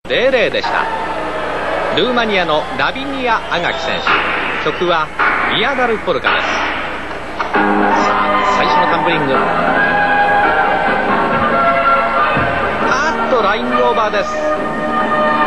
00でした。ルーマニアのラビニア・アガキ選手、曲はビアダルポルカです。さあ最初のタンブリング、ラインオーバーです。